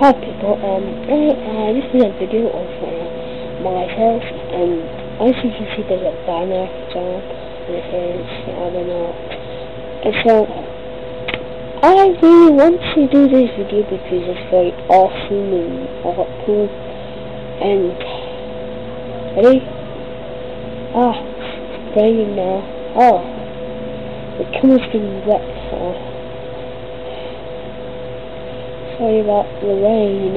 Hi people, this is a video of myself, and as you can see there's a banner down, and it says, I don't know, and so, I really want to do this video because it's very awesome and cool, and, ready? It's raining now, the camera's getting wet, so, sorry about the rain,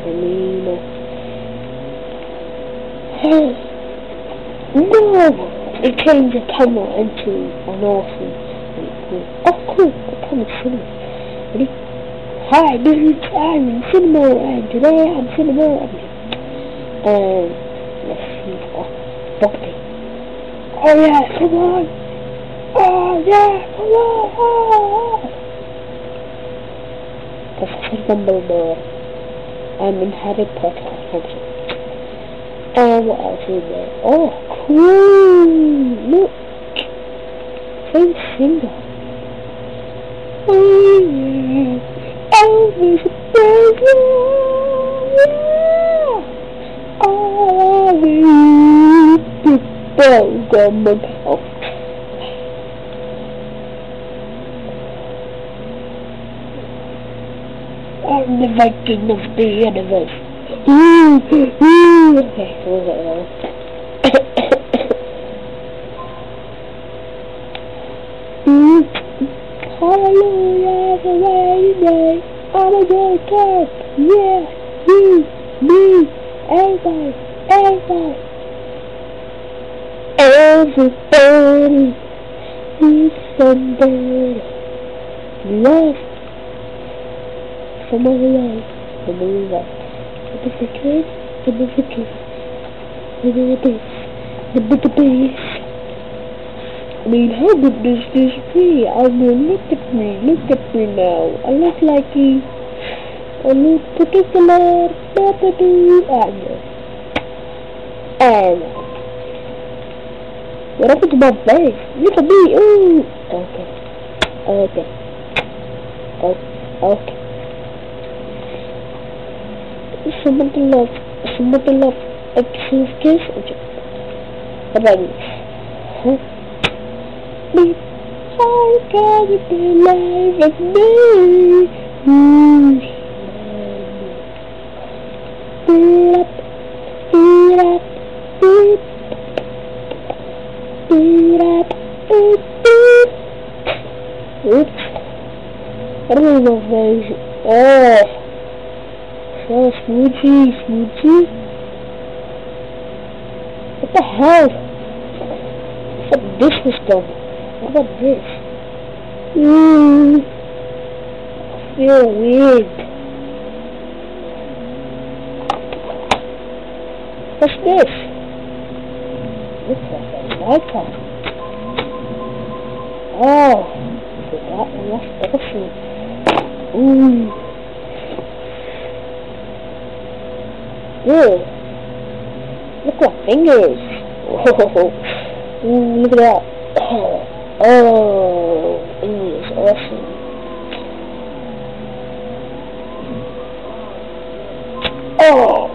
No! It changed the camera into an awesome and cool. Oh, cool! The camera's cinema. Ready? Hi, this is I'm Cinema, and today I'm Cinema. And let's see. Bokeh. Oh yeah, come on! Oh yeah, come on! Oh. Professor Dumbledore. I'm in Harry Potter. And what else is there? Oh, cool! Look! Same singer. Oh yeah! Elvis Presley! Yeah! Oh, we build the house. I'm the Viking of the universe. Okay, so was it now? Hallelujah, the rainy day. I'm a good cat. Yeah, me, everybody. Everybody needs somebody. Love. Somebody love. The kid, the bass. I mean, how good does this be? I mean, look at me now. I look like a new particular baby. And what happened to my face? Look at me. Ooh. Okay. Somebody love a kiss. What about this? Huh? Me, how can you be alive with me? Oops. I don't know if oh, Smoochie. What the hell? What this was done? What about this? I feel weird. What's this? Looks like a lighter. Oh, that's awesome. Ooh. Ew. Look at my fingers. Whoa. Ooh, look at that. Oh, it is awesome. Oh.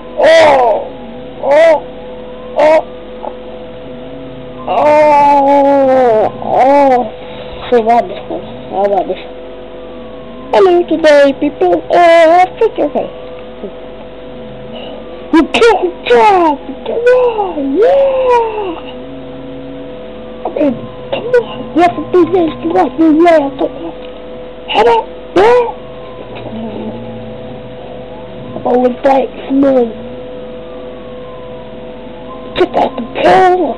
So how about this? Hello today, people. Okay. Good job! Yeah! I mean, come on! You have to do this! Come on! Yeah! Head up! Yeah! Oh, with that smell! Check out the pill!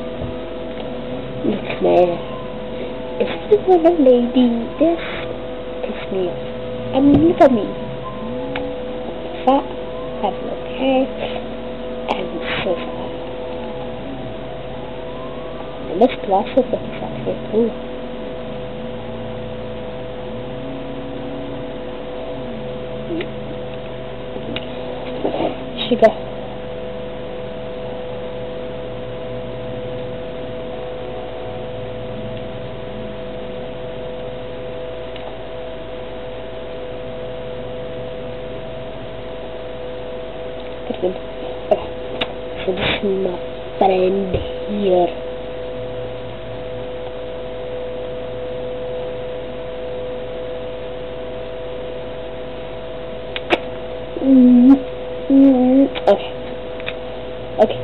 Look, man. If you want a lady, this pisses me off. I mean, look at me. Fat, have long hair, and so far. And this glass of it is actually cool. Sugar. Good. Okay. So this is my friend here. Okay. Okay.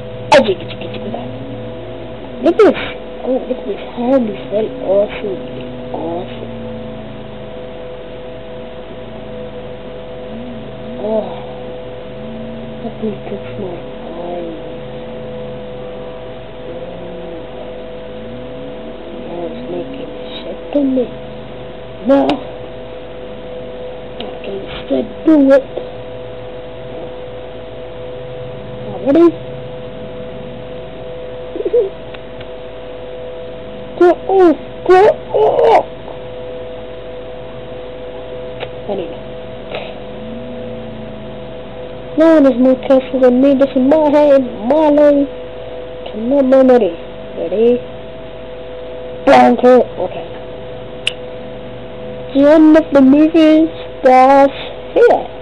Look at this. Oh, look at this hand. It's very awesome. Awesome. Oh. Let me fix my eyes. Now it's making a shit to me. Now I can still do it. Ready? Go off! Go off! Anyway. No one is more careful than me. This is my hand, my life, to my memory. Ready? Blanco! Okay. The end of the movie starts here.